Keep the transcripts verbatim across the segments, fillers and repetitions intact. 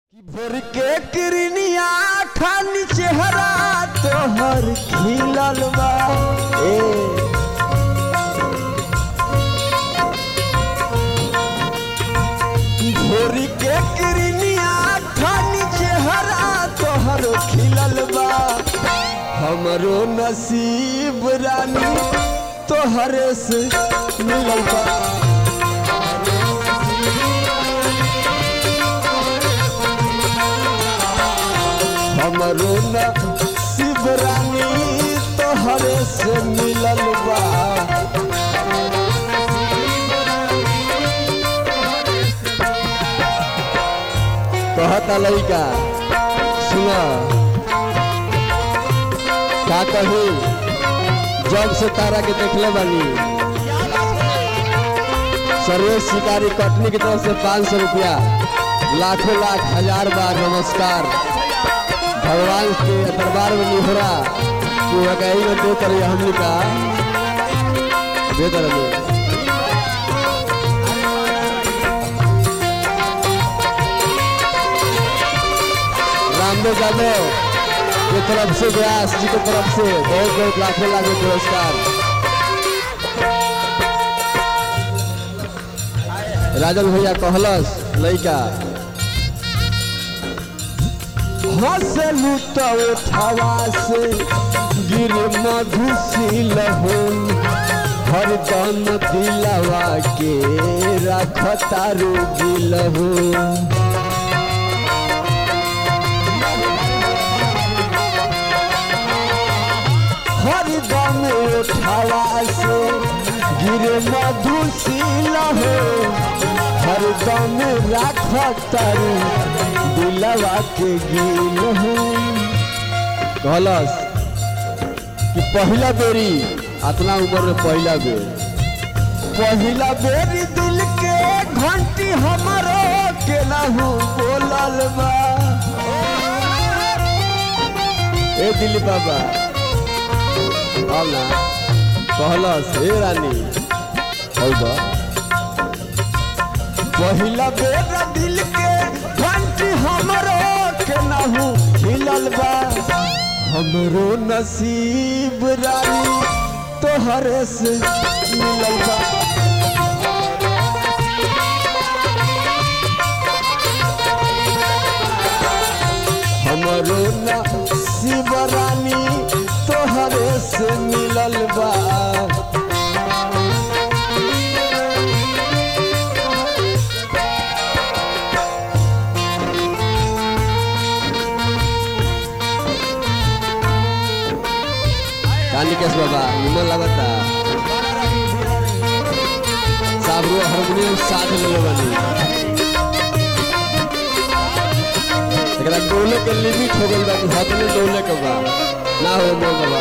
भोर के किरनिया खानी चेहरा तोहर खिलल बा ए भोर के किरनिया खानी चेहरा तोहर खिलल बा हमरो नसीब रानी तोहरे से मिलल बा हमरो नसीब रानी तोहरे से मिलल बा कहता लइका सुना का कही जब से तारा के देखले बानी सर्वेश शिकारी कटनी की तरफ से पाँच सौ रुपया लाखों लाख हजार बार नमस्कार भगवान के दरबार में निहरा तू हकाई में दे कर हमने का दे कर रामदेव यादव की तरफ से व्यास जी की तरफ से बहुत बहुत लाखों लाखों पुरस्कार। राजन भैया कहलस लइका हंसलू तो उठावा से गिर मधुशील हो हरदम दिलवा के रखतारू दिल हो हरदम उठावा से गिर मधुशील हो हरदम रखतारू दिलवा के गिल हो कहलस कि पहला बेरी अपना उम्र में पहला बेर पहला बेरी दिल के घंटी हमारो के नहु बोलल बा ए दिल बाबा आला कहलस हे रानी हौदा पहला बेर दिल के घंटी हमरो के नहु हिलल बा हमरो नसीब रानी तोहरे से मिलल बा हमरो नसीब रानी तोहरे से मिलल बा निकेश बाबा निमन लगता साबरू हारमोनियम साथ ले बनी एकरा डोले के लिमिट हो गइल बा कि हाथ में डोले के बा ना हो मोल बा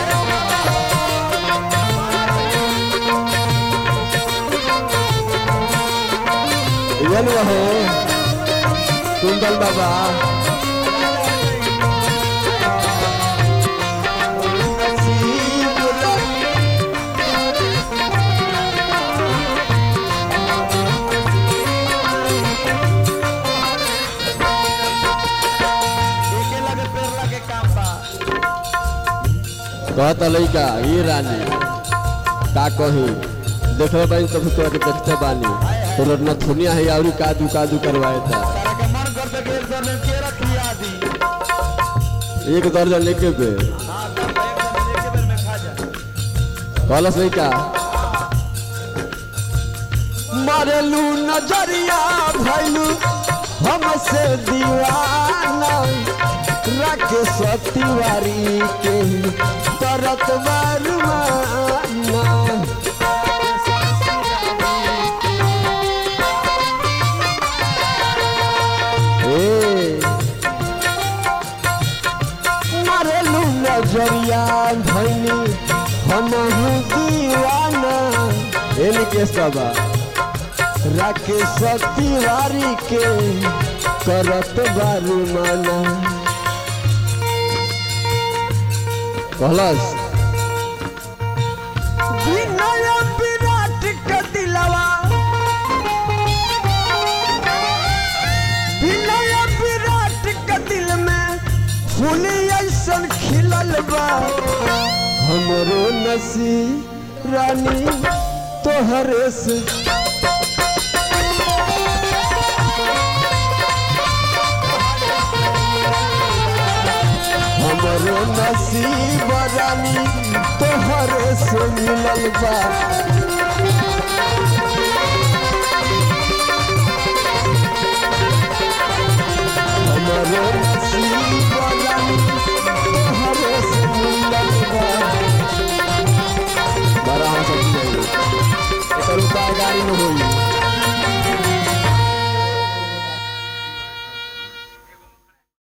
यन हो कुंदल बाबा कहता लइका ये रानी का कही देखले बानी तब तोरा के देखते बानी तोर नथुनिया है और कादू कादू करवाए था एक दर्जन लेके बे कहलस लइका मारेलू नजरिया भइलू हमसे दीवाना राकेश तिवारी के तरत बरमाना मारेलू नजरिया भइनी हमहू दीवाना इनके सब राकेश तिवारी के तरत बरमाना कहलस विनय विराट के दिलवा विनय फूली ऐसन खिलल बा हमरो नसीब रानी तोहरे से हमरो नसीब रानी तोहरे से मिलल बा।